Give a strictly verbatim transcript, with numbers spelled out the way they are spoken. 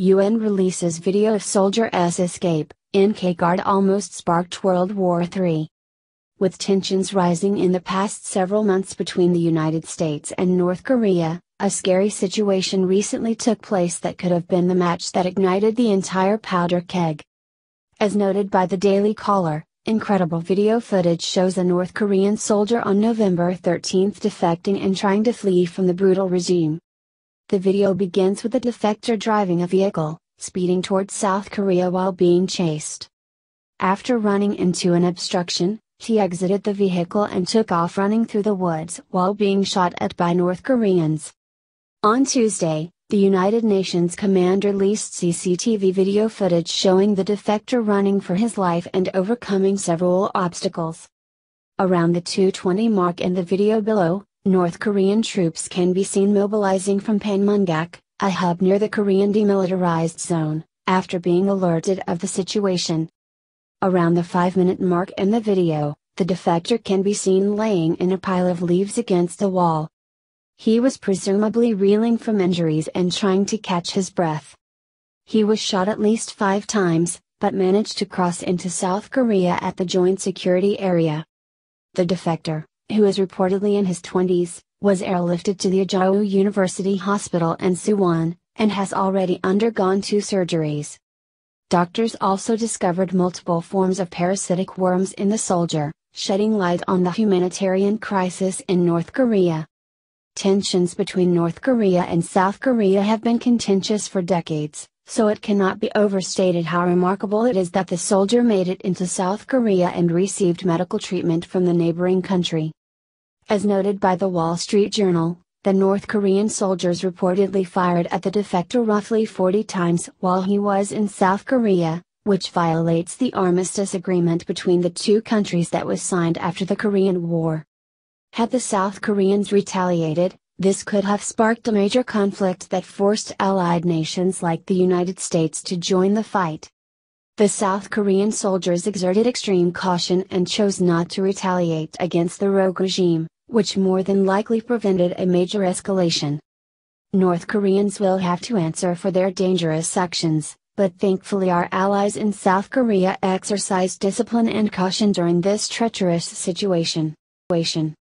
U N releases video of soldier's escape. N K Guard almost sparked World War Three. With tensions rising in the past several months between the United States and North Korea, a scary situation recently took place that could have been the match that ignited the entire powder keg. As noted by the Daily Caller, incredible video footage shows a North Korean soldier on November thirteenth defecting and trying to flee from the brutal regime. The video begins with the defector driving a vehicle, speeding towards South Korea while being chased. After running into an obstruction, he exited the vehicle and took off running through the woods while being shot at by North Koreans. On Tuesday, the United Nations Command released C C T V video footage showing the defector running for his life and overcoming several obstacles. Around the two twenty mark in the video below, North Korean troops can be seen mobilizing from Panmunjak, a hub near the Korean demilitarized zone, after being alerted of the situation. Around the five minute mark in the video, the defector can be seen laying in a pile of leaves against the wall. He was presumably reeling from injuries and trying to catch his breath. He was shot at least five times, but managed to cross into South Korea at the Joint Security Area. The defector, who is reportedly in his twenties, was airlifted to the Ajawu University Hospital in Suwon, and has already undergone two surgeries. Doctors also discovered multiple forms of parasitic worms in the soldier, shedding light on the humanitarian crisis in North Korea. Tensions between North Korea and South Korea have been contentious for decades, so it cannot be overstated how remarkable it is that the soldier made it into South Korea and received medical treatment from the neighboring country. As noted by the Wall Street Journal, the North Korean soldiers reportedly fired at the defector roughly forty times while he was in South Korea, which violates the armistice agreement between the two countries that was signed after the Korean War. Had the South Koreans retaliated, this could have sparked a major conflict that forced allied nations like the United States to join the fight. The South Korean soldiers exerted extreme caution and chose not to retaliate against the rogue regime, which more than likely prevented a major escalation. North Koreans will have to answer for their dangerous actions, but thankfully our allies in South Korea exercised discipline and caution during this treacherous situation.